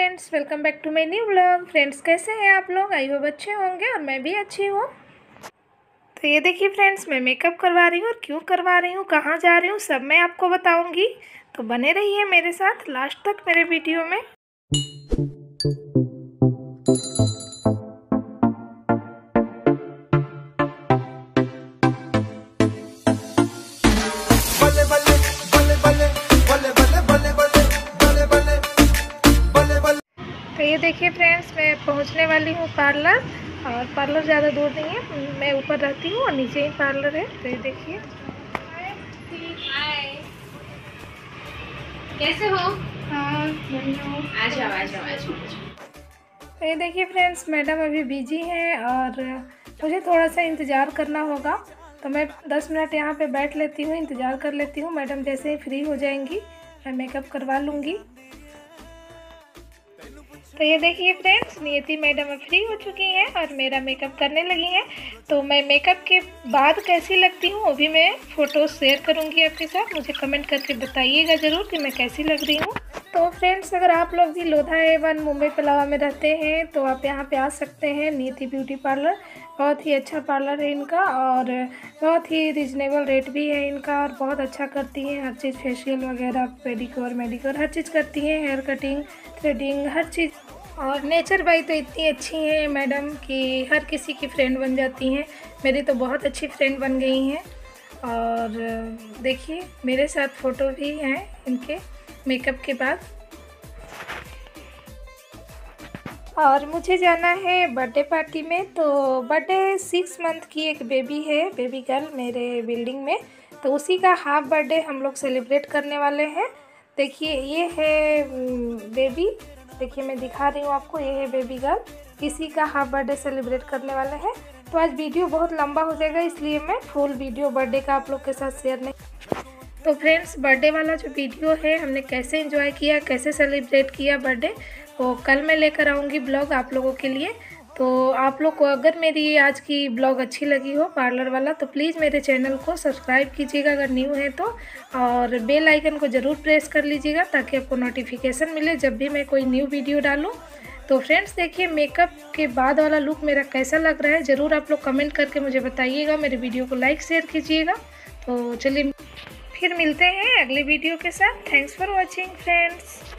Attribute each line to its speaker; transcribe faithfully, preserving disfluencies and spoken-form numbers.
Speaker 1: Friends, welcome back to my new vlog. Friends, कैसे हैं आप लोग? आई होप अच्छे होंगे और मैं भी अच्छी हूँ। तो ये देखिए फ्रेंड्स, मैं मेकअप करवा रही हूँ और क्यों करवा रही हूँ, कहाँ जा रही हूँ, सब मैं आपको बताऊँगी। तो बने रहिए मेरे साथ लास्ट तक मेरे वीडियो में। तो ये देखिए फ्रेंड्स, मैं पहुंचने वाली हूँ पार्लर। और पार्लर ज़्यादा दूर नहीं है, मैं ऊपर रहती हूँ और नीचे ही पार्लर है। तो ये देखिए।
Speaker 2: हाय, कैसे हो?
Speaker 1: हाँ, बढ़िया हूँ।
Speaker 2: आ जाओ आ जाओ आ जाओ।
Speaker 1: तो ये देखिए फ्रेंड्स, मैडम अभी बिजी हैं और मुझे थोड़ा सा इंतज़ार करना होगा। तो मैं दस मिनट यहाँ पे बैठ लेती हूँ, इंतज़ार कर लेती हूँ। मैडम जैसे ही फ्री हो जाएंगी मैं मेकअप करवा लूँगी। तो ये देखिए फ्रेंड्स, नियति मैडम अब फ्री हो चुकी हैं और मेरा मेकअप करने लगी हैं। तो मैं मेकअप के बाद कैसी लगती हूँ वो भी मैं फ़ोटोज़ शेयर करूँगी आपके साथ। मुझे कमेंट करके बताइएगा ज़रूर कि मैं कैसी लग रही हूँ। तो फ्रेंड्स, अगर आप लोग भी लोधा एवन मुंबई पलावा में रहते हैं तो आप यहाँ पे आ सकते हैं। नियति ब्यूटी पार्लर बहुत ही अच्छा पार्लर है इनका और बहुत ही रिजनेबल रेट भी है इनका। और बहुत अच्छा करती हैं हर चीज़, फेशियल वगैरह, पेडिक्योर मेडिक्योर हर चीज़ करती हैं, हेयर कटिंग, थ्रेडिंग, हर चीज़। और नेचर बाई तो इतनी अच्छी हैं मैडम कि हर किसी की फ्रेंड बन जाती हैं। मेरी तो बहुत अच्छी फ्रेंड बन गई हैं। और देखिए मेरे साथ फ़ोटो भी हैं इनके मेकअप के बाद। और मुझे जाना है बर्थडे पार्टी में। तो बर्थडे सिक्स मंथ की एक बेबी है, बेबी गर्ल मेरे बिल्डिंग में। तो उसी का हाफ बर्थडे हम लोग सेलिब्रेट करने वाले हैं। देखिए ये है बेबी, देखिए मैं दिखा रही हूँ आपको, ये है बेबी गर्ल। इसी का हाफ बर्थडे सेलिब्रेट करने वाले हैं। तो आज वीडियो बहुत लंबा हो जाएगा, इसलिए मैं फुल वीडियो बर्थडे का आप लोग के साथ शेयर नहीं। तो फ्रेंड्स, बर्थडे वाला जो वीडियो है, हमने कैसे एंजॉय किया, कैसे सेलिब्रेट किया बर्थडे, वो कल मैं लेकर आऊँगी ब्लॉग आप लोगों के लिए। तो आप लोग को अगर मेरी आज की ब्लॉग अच्छी लगी हो पार्लर वाला, तो प्लीज़ मेरे चैनल को सब्सक्राइब कीजिएगा अगर न्यू है तो। और बेल आइकन को ज़रूर प्रेस कर लीजिएगा ताकि आपको नोटिफिकेशन मिले जब भी मैं कोई न्यू वीडियो डालूँ। तो फ्रेंड्स देखिए, मेकअप के बाद वाला लुक मेरा कैसा लग रहा है ज़रूर आप लोग कमेंट करके मुझे बताइएगा। मेरे वीडियो को लाइक शेयर कीजिएगा। तो चलिए फिर मिलते हैं अगले वीडियो के साथ। Thanks for watching friends.